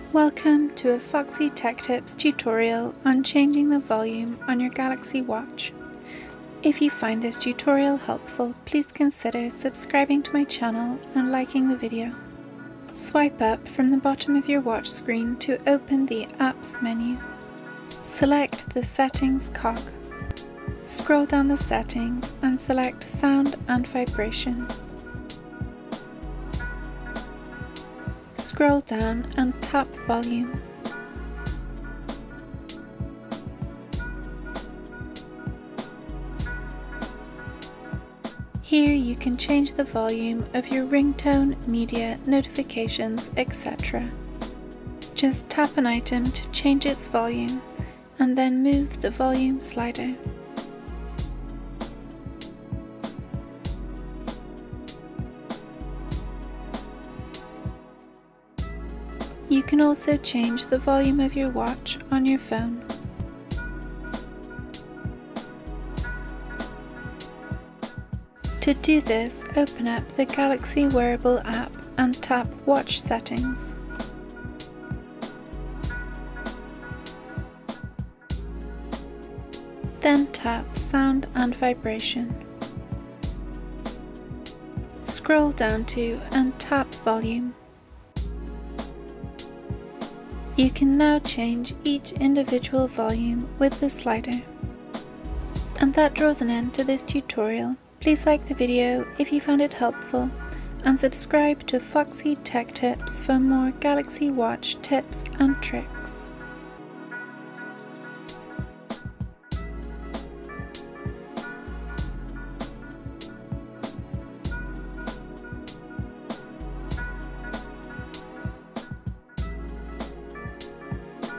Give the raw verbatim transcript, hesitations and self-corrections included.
Welcome to a Foxy Tech Tips tutorial on changing the volume on your Galaxy Watch. If you find this tutorial helpful, please consider subscribing to my channel and liking the video. Swipe up from the bottom of your watch screen to open the Apps menu. Select the Settings cog. Scroll down the settings and select Sound and Vibration. Scroll down and tap Volume. Here you can change the volume of your ringtone, media, notifications, et cetera. Just tap an item to change its volume and then move the volume slider. You can also change the volume of your watch on your phone. To do this, open up the Galaxy Wearable app and tap Watch Settings. Then tap Sound and Vibration. Scroll down to and tap Volume. You can now change each individual volume with the slider. And that draws an end to this tutorial. Please like the video if you found it helpful and subscribe to Foxy Tech Tips for more Galaxy Watch tips and tricks.